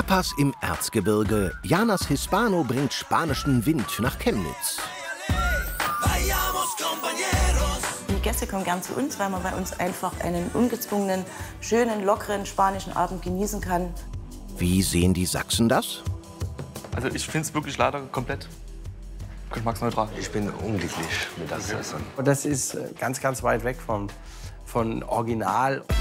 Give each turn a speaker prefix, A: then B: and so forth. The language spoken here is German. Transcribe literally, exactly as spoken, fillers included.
A: Tapas im Erzgebirge. Janas Hispano bringt spanischen Wind nach Chemnitz.
B: Die Gäste kommen gern zu uns, weil man bei uns einfach einen ungezwungenen, schönen, lockeren spanischen Abend genießen kann.
A: Wie sehen die Sachsen das?
C: Also ich finde es wirklich leider komplett geschmacksneutral.
D: Ich bin unglücklich mit das Essen.
E: Und das ist ganz, ganz weit weg von, von Original.